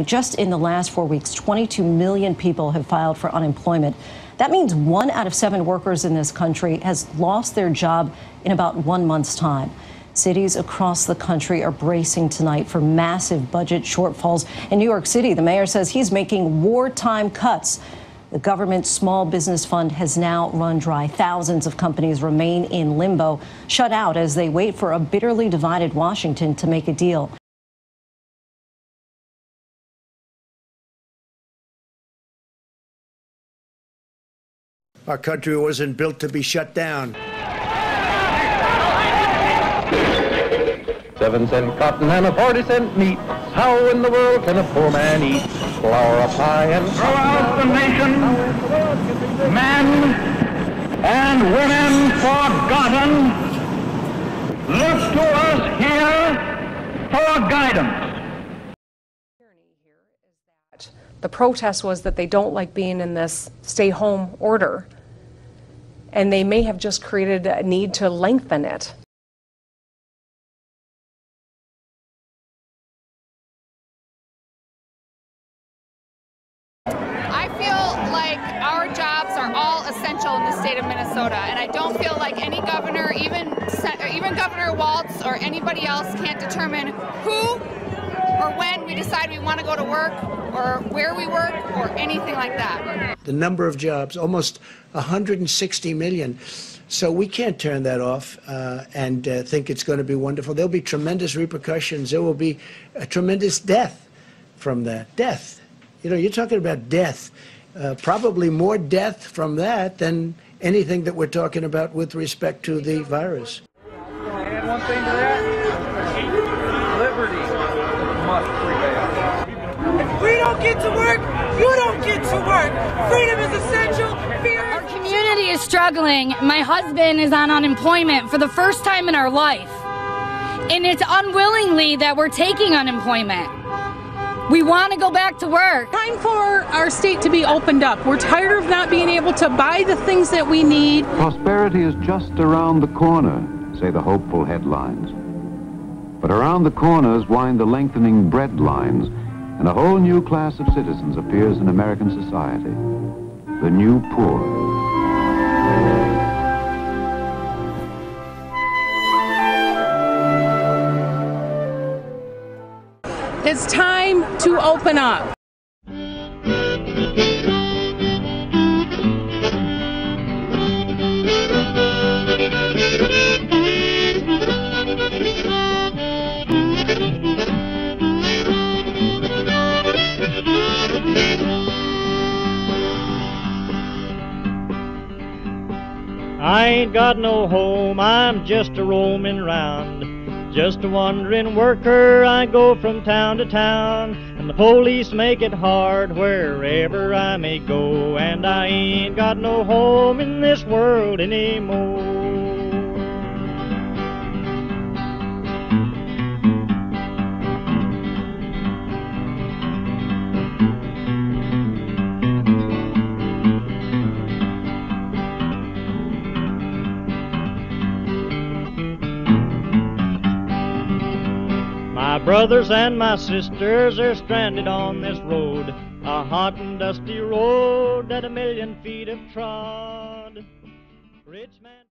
Just in the last 4 weeks, 22 million people have filed for unemployment. That means 1 out of 7 workers in this country has lost their job in about 1 month's time. Cities across the country are bracing tonight for massive budget shortfalls. In New York City, the mayor says he's making wartime cuts. The government's small business fund has now run dry. Thousands of companies remain in limbo, shut out as they wait for a bitterly divided Washington to make a deal. Our country wasn't built to be shut down. 7-cent cotton and a 40-cent meat. How in the world can a poor man eat? Flour a pie and throughout the nation, men and women forgotten look to us here for guidance. The protest was that they don't like being in this stay-home order, and they may have just created a need to lengthen it. I feel like our jobs are all essential in the state of Minnesota, and I don't feel like any governor, even Governor Walz or anybody else, can't determine who or when we decide we want to go to work, or where we work, or anything like that. The number of jobs, almost 160 million. So we can't turn that off and think it's going to be wonderful. There'll be tremendous repercussions. There will be a tremendous death from that. Death. You know, you're talking about death. Probably more death from that than anything that we're talking about with respect to the virus. Add one thing to that. Liberty must prevail. If we don't get to work, you don't get to work. Freedom is essential. Our community is struggling. My husband is on unemployment for the first time in our life. And it's unwillingly that we're taking unemployment. We want to go back to work. Time for our state to be opened up. We're tired of not being able to buy the things that we need. Prosperity is just around the corner, say the hopeful headlines. But around the corners wind the lengthening bread lines, and a whole new class of citizens appears in American society, the new poor. It's time to open up. I ain't got no home, I'm just a roaming round. Just a wandering worker, I go from town to town, and the police make it hard wherever I may go, and I ain't got no home in this world anymore. My brothers and my sisters are stranded on this road, a hot and dusty road that 1,000,000 feet have trod. Rich man